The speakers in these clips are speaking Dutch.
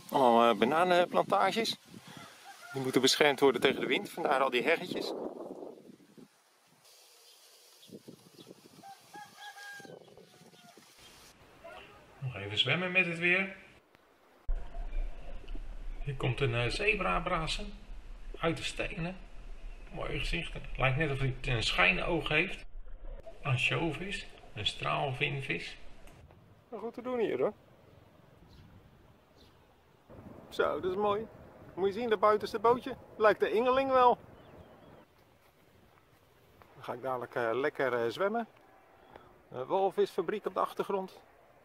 Allemaal bananenplantages. Die moeten beschermd worden tegen de wind, vandaar al die heggetjes. Nog even zwemmen met het weer. Hier komt een zebrabrazen uit de stenen. Mooi gezicht. Lijkt net of hij een schijnoog heeft. Ansjovis, een straalvinvis. Goed te doen hier hoor. Zo, dat is mooi. Moet je zien, dat buitenste bootje. Lijkt de Ingeling wel. Dan ga ik dadelijk lekker zwemmen. Een walvisfabriek op de achtergrond.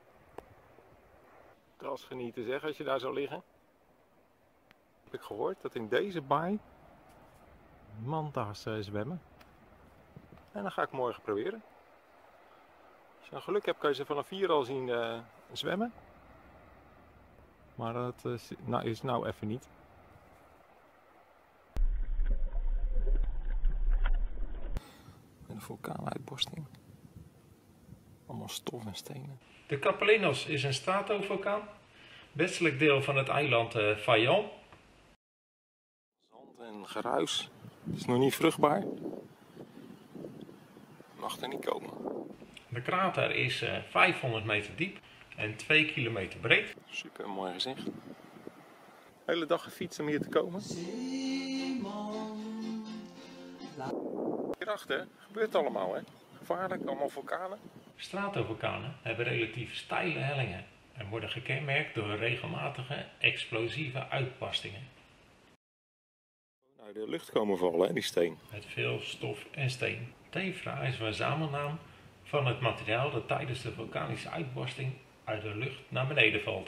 Dat is genieten zeg, als je daar zou liggen. Heb ik gehoord dat in deze baai manta's zwemmen. En dan ga ik morgen proberen. Als je geluk hebt, kan je ze vanaf hier al zien zwemmen. Maar dat is nou even niet. Een vulkaanuitbarsting. Allemaal stof en stenen. De Capelinos is een stratovulkaan. Westelijk deel van het eiland Fayal. Zand en geruis. Het is nog niet vruchtbaar. Mag er niet komen. De krater is 500 meter diep en 2 kilometer breed. Super mooi gezicht. De hele dag gefietst om hier te komen. Hierachter gebeurt allemaal hè. Gevaarlijk, allemaal vulkanen. Stratovulkanen hebben relatief steile hellingen en worden gekenmerkt door regelmatige explosieve uitbarstingen. Uit de lucht komen vallen hè, die steen. Met veel stof en steen. Tefra is een verzamelnaam van het materiaal dat tijdens de vulkanische uitbarsting uit de lucht naar beneden valt.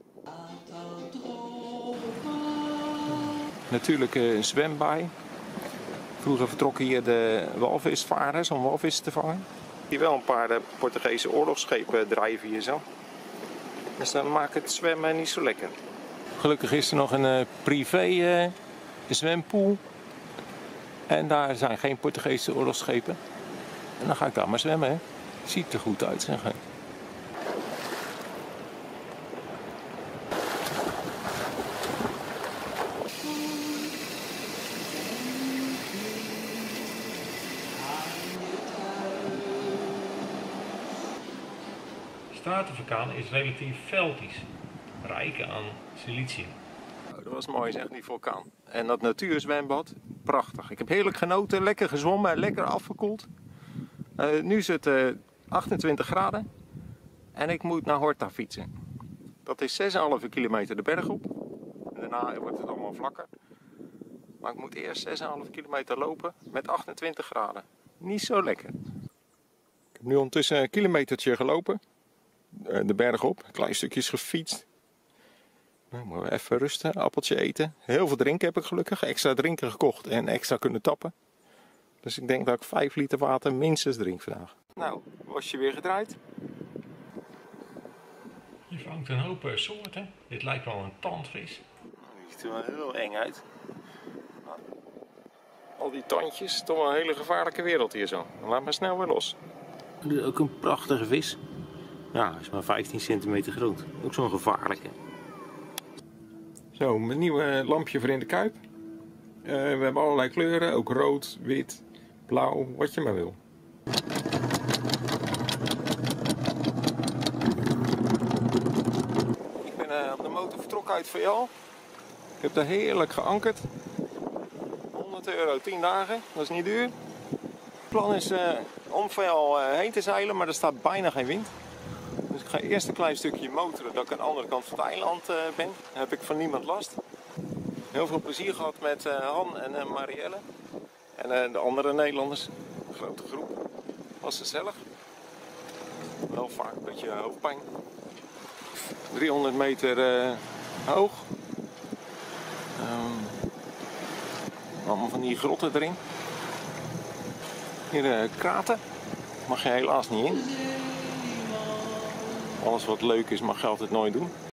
Natuurlijk een zwembaai. Vroeger vertrokken hier de walvisvarers om walvissen te vangen. Hier wel een paar Portugese oorlogsschepen drijven hier zo. Dus dan maakt het zwemmen niet zo lekker. Gelukkig is er nog een privé zwempool. En daar zijn geen Portugese oorlogsschepen. En dan ga ik daar maar zwemmen. Hè. Ziet er goed uit zeg. Stratovulkaan is relatief veltisch, rijk aan silicium. Oh, dat was mooi zeg, die vulkaan. En dat natuurzwembad, prachtig. Ik heb heerlijk genoten, lekker gezwommen, lekker afgekoeld. Nu is het 28 graden en ik moet naar Horta fietsen. Dat is 6,5 kilometer de berg op. En daarna wordt het allemaal vlakker. Maar ik moet eerst 6,5 kilometer lopen met 28 graden. Niet zo lekker. Ik heb nu ondertussen een kilometertje gelopen. De berg op, klein stukjes gefietst. Nou, moeten we even rusten, appeltje eten. Heel veel drinken heb ik gelukkig. Extra drinken gekocht en extra kunnen tappen. Dus ik denk dat ik 5 liter water minstens drink vandaag. Nou, was je weer gedraaid? Je vangt een hoop soorten. Dit lijkt wel een tandvis. Die ziet er wel heel eng uit. Al die tandjes, toch wel een hele gevaarlijke wereld hier zo. Laat maar snel weer los. Dit is ook een prachtige vis. Ja, hij is maar 15 centimeter groot. Ook zo'n gevaarlijke. Zo, mijn nieuwe lampje voor in de kuip. We hebben allerlei kleuren, ook rood, wit, blauw, wat je maar wil. Ik ben op de motor vertrokken uit Fayal. Ik heb daar heerlijk geankerd. 100 euro, 10 dagen, dat is niet duur. Het plan is om Fayal heen te zeilen, maar er staat bijna geen wind. Dus ik ga eerst een klein stukje motoren, dat ik aan de andere kant van het eiland ben. Dan heb ik van niemand last. Heel veel plezier gehad met Han en Marielle. En de andere Nederlanders. Een grote groep. Was gezellig. Wel vaak een beetje hoofdpijn. 300 meter hoog. Allemaal van die grotten erin. Hier kraten. Mag je helaas niet in. Alles wat leuk is mag je altijd nooit doen.